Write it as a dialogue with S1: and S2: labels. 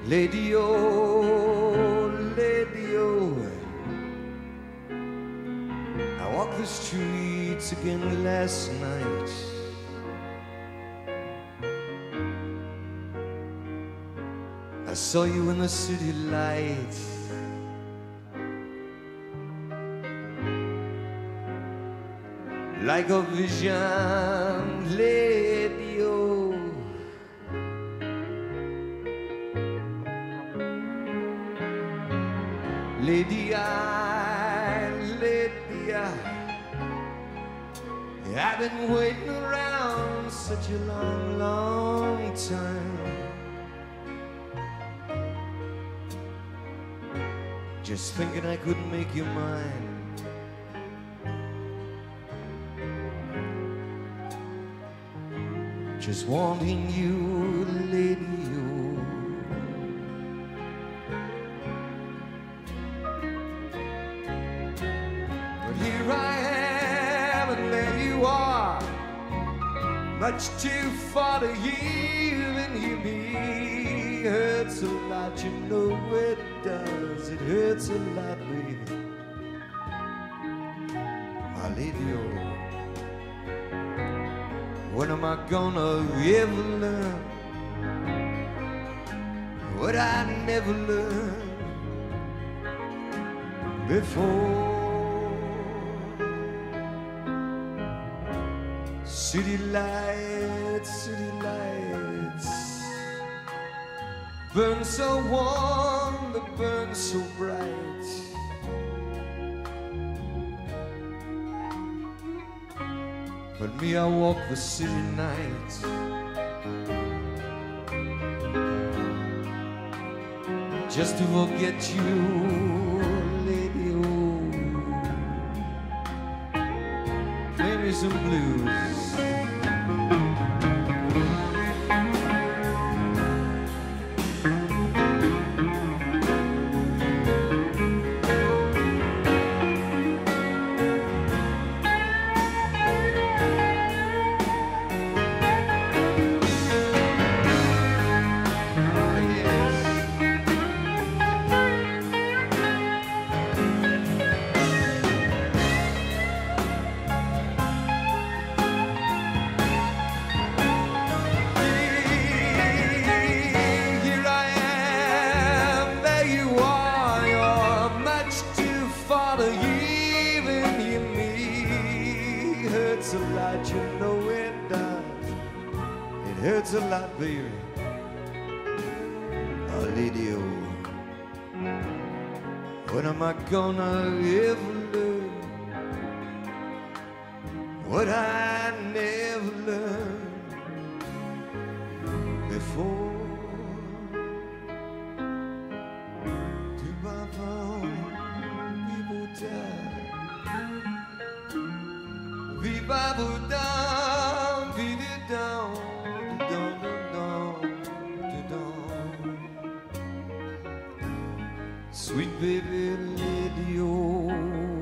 S1: Lady, oh, lady, oh. I walked the streets again last night. I saw you in the city lights. Like a vision, lady, oh. Lady, I've been waiting around such a long, long time, just thinking I could make you mine. Just wanting you, lady, oh. But here I am, and there you are, much too far to even hear me. Hurts a lot, you know it does. It hurts a lot, baby. My lady, oh. When am I gonna ever learn what I never learned before? City lights, burn so warm, they burn so bright. But me, I walk the city nights, just to forget you, lady, oh. Play me some blues. Hurts a lot, you know it does. It hurts a lot, baby. Oh, lady, oh. When am I gonna ever learn what I never learned before? Too bad people die. Viva down, beat it down, down, down, down. Sweet baby lady, oh.